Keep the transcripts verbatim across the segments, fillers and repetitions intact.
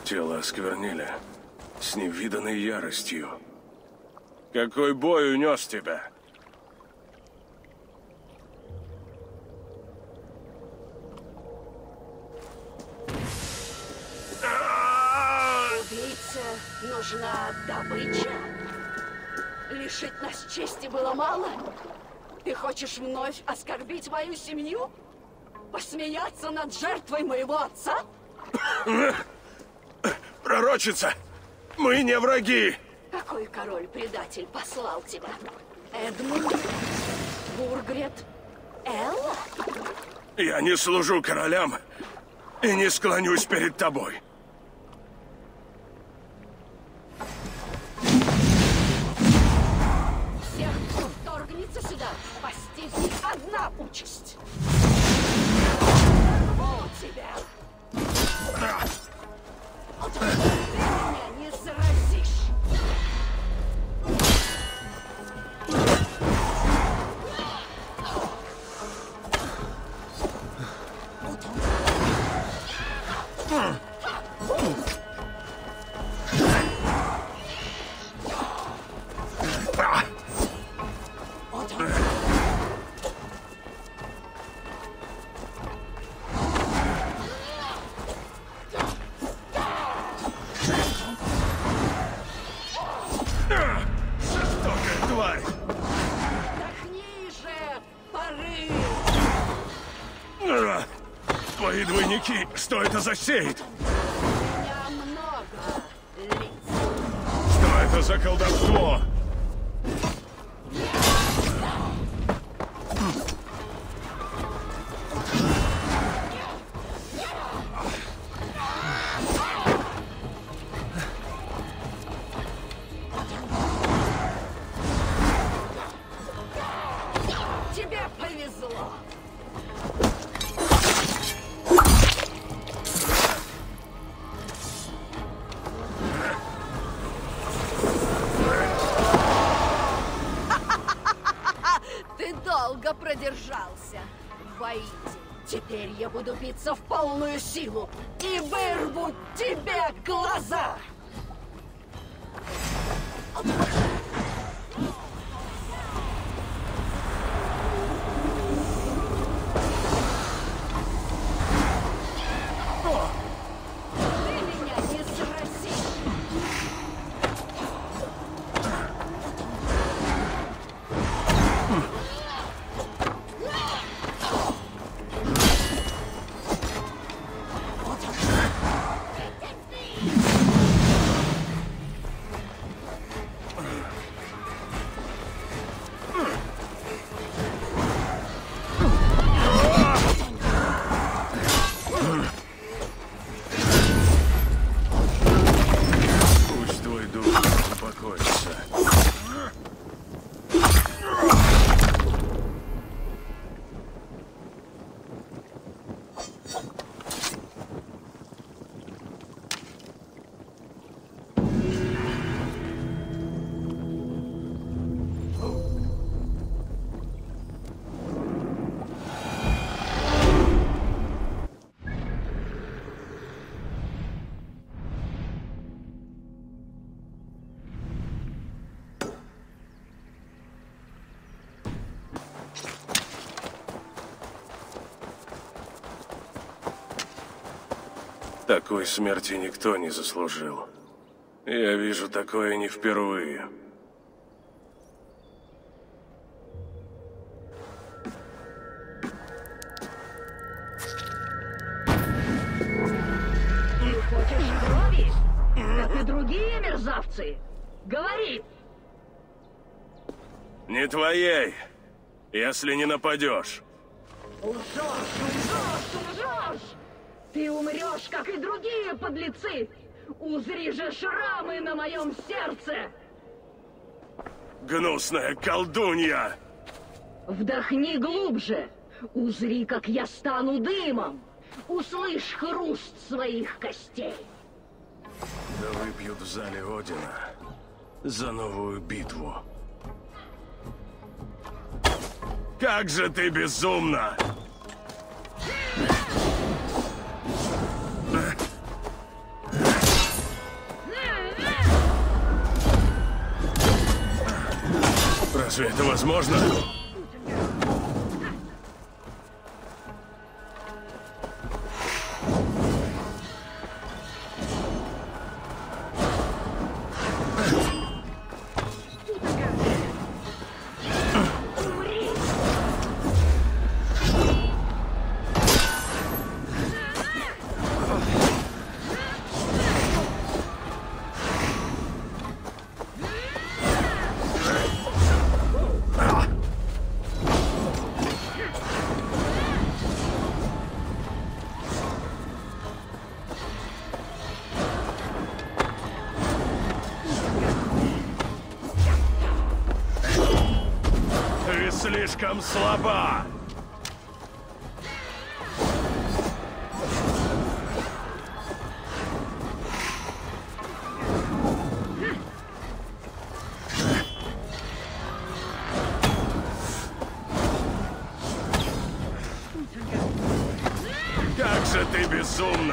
Тело осквернили. С невиданной яростью. Какой бой унес тебя? Убийце нужна добыча. Лишить нас чести было мало? Ты хочешь вновь оскорбить мою семью? Посмеяться над жертвой моего отца? Пророчица! Мы не враги! Какой король-предатель послал тебя? Эдмунд? Бургрет? Элла? Я не служу королям и не склонюсь перед тобой. Всех, кто вторгнется сюда, постигнет одна участь. Рву тебя! Ты меня не заразишь! Жестокая тварь! Вдохни же порыв! Твои двойники, что это за сейд? У меня много лиц. Что это за колдовство? Тебе повезло! Ты долго продержался, воитель. Теперь я буду биться в полную силу и вырву тебе глаза! Ты меня не заразишь! Пусть твой дух упокоится. Такой смерти никто не заслужил. Я вижу такое не впервые. Ты хочешь крови? Как и другие мерзавцы? Говори! Не твоей, если не нападешь. Лжешь, лжешь, лжешь! Ты умрешь, как и другие подлецы! Узри же шрамы на моем сердце! Гнусная колдунья! Вдохни глубже! Узри, как я стану дымом! Услышь хруст своих костей! Да выпьют в зале Одина за новую битву. Как же ты безумна! Разве это возможно? Слишком слаба! Как же ты безумна!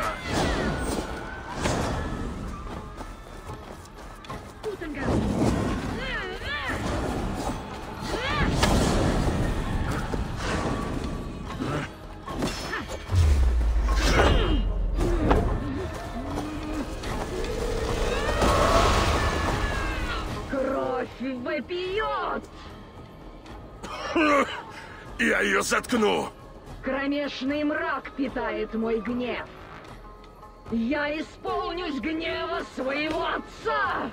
Вопиет! Я ее заткну! Кромешный мрак питает мой гнев. Я исполнюсь гнева своего отца!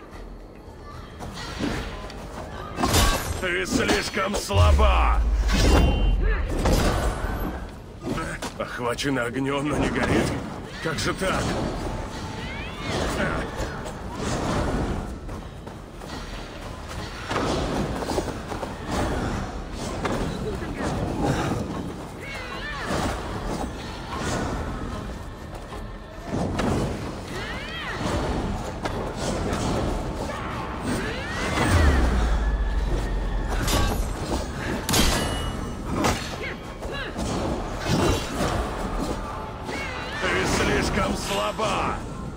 Ты слишком слаба! Охвачена огнем, но не горит. Как же так? Слишком слаба!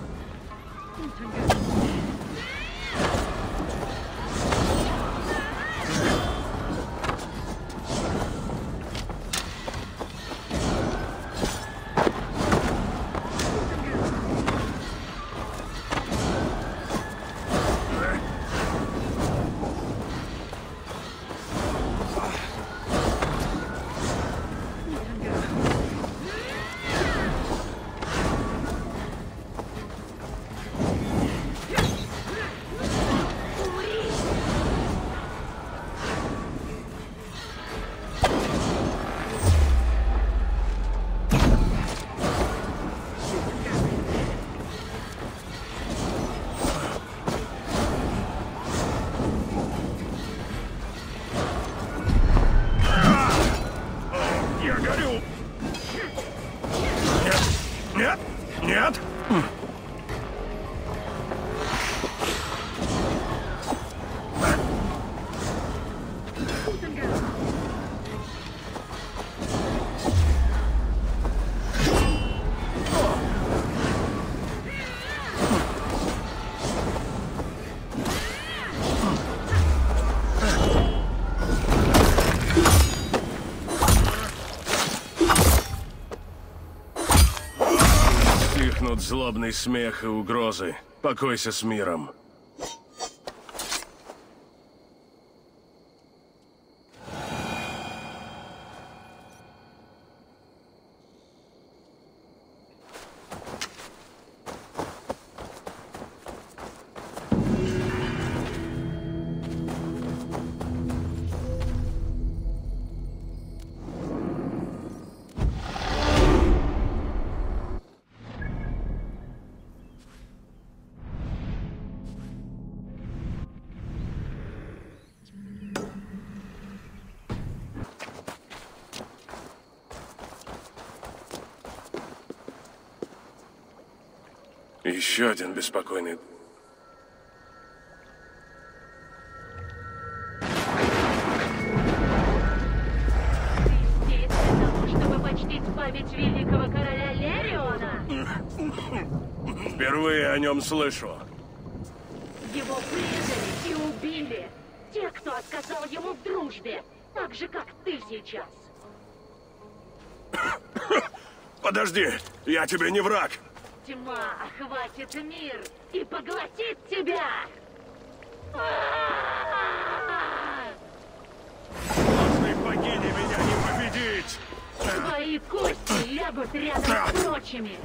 Нет! Нет! Стихнут злобный смех и угрозы. Покойся с миром. Еще один беспокойный. Здесь для того, чтобы почтить память великого короля Лериона. Впервые о нем слышу. Его предали и убили. те, кто отказал ему в дружбе, так же, как ты сейчас. Подожди, я тебе не враг. Тьма охватит мир и поглотит тебя! Ложной богине меня не победить! Твои кости лягут рядом с прочими!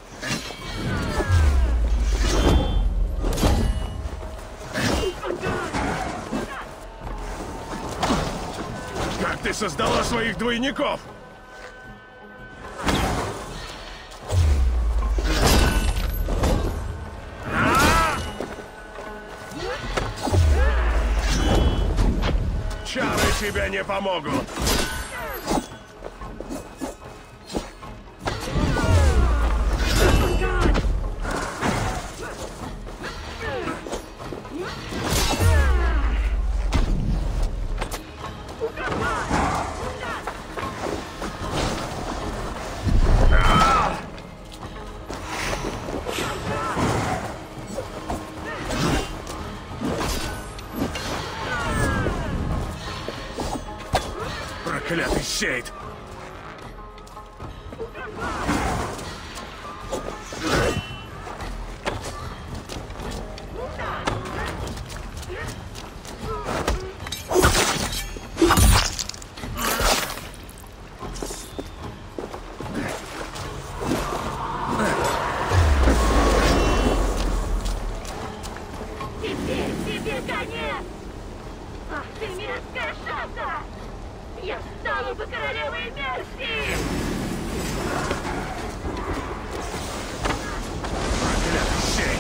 Как ты создала своих двойников? Чары тебе не помогут. Проклятый Сейд! Теперь тебе конец! Ах ты мерзкая шата! Я стану бы королевой мерзких! Проклятый Сейд!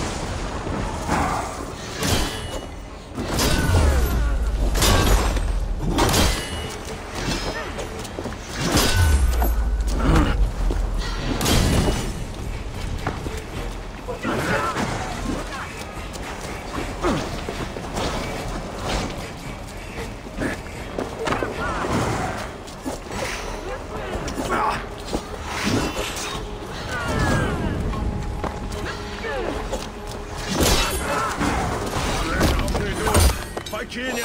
Покинет!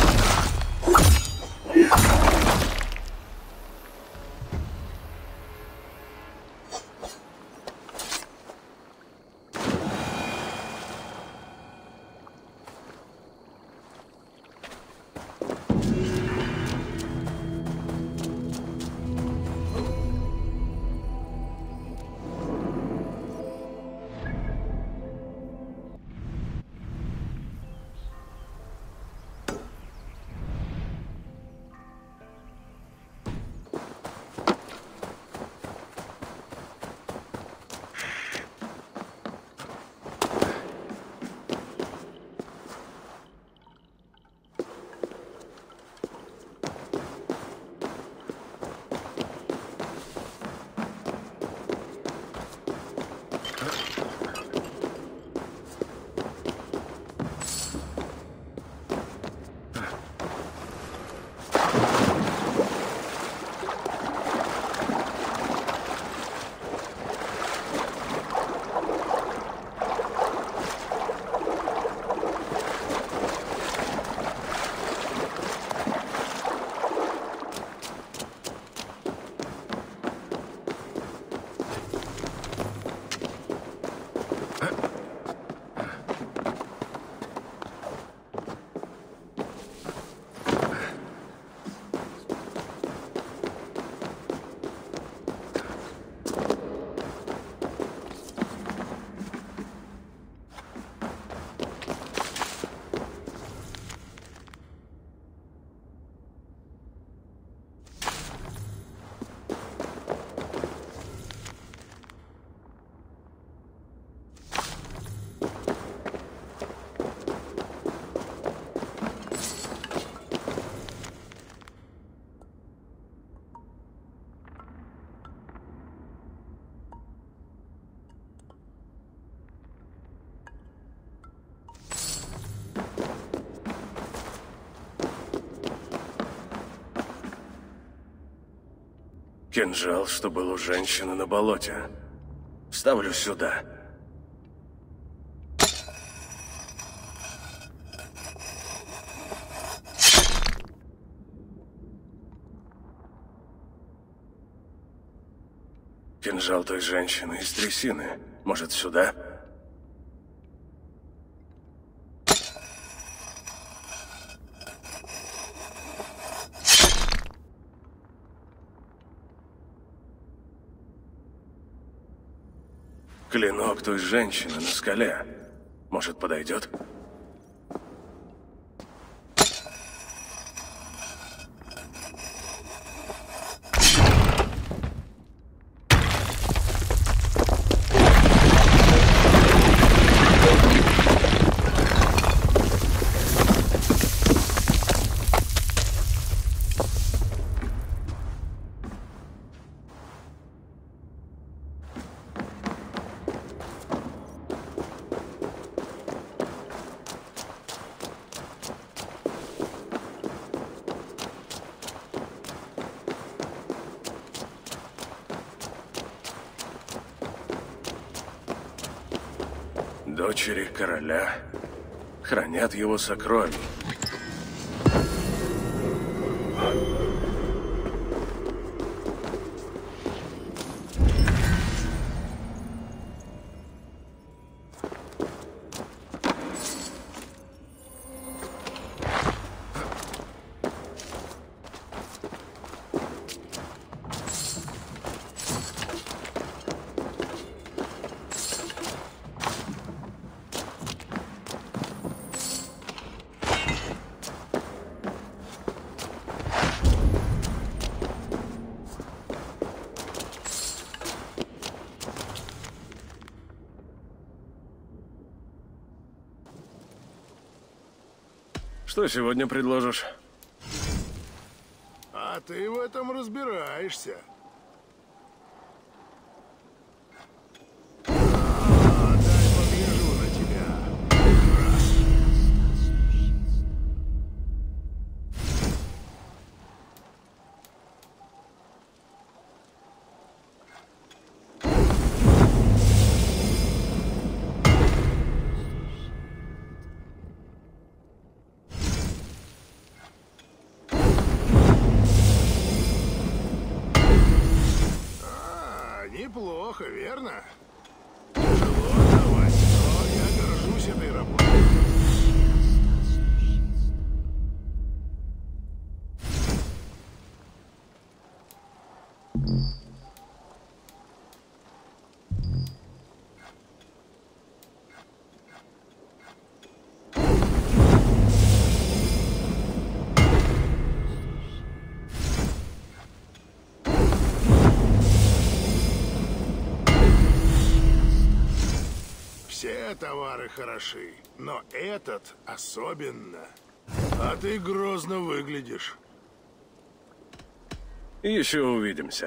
Кинжал, что был у женщины на болоте. Ставлю сюда. Кинжал той женщины из трясины. Может, сюда? Клинок той женщины на скале. Может, подойдет? Дочери короля хранят его сокровища. Что сегодня предложишь? А ты в этом разбираешься. А, дай погляжу на тебя. Неплохо, верно? Тяжело отдавать, но я горжусь этой работой. Все товары хороши, но этот особенно. А ты грозно выглядишь. Еще увидимся.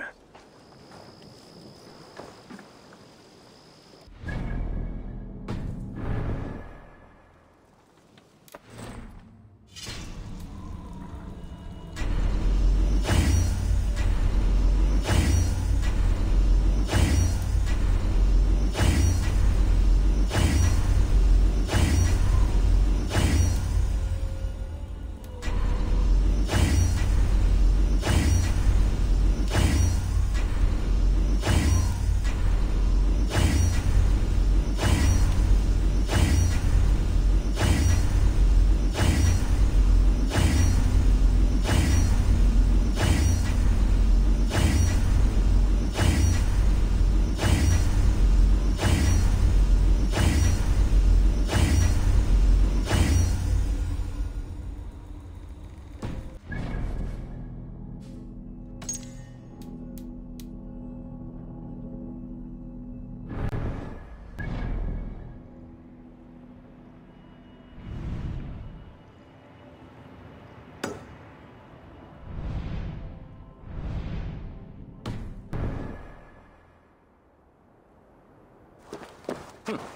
Хм.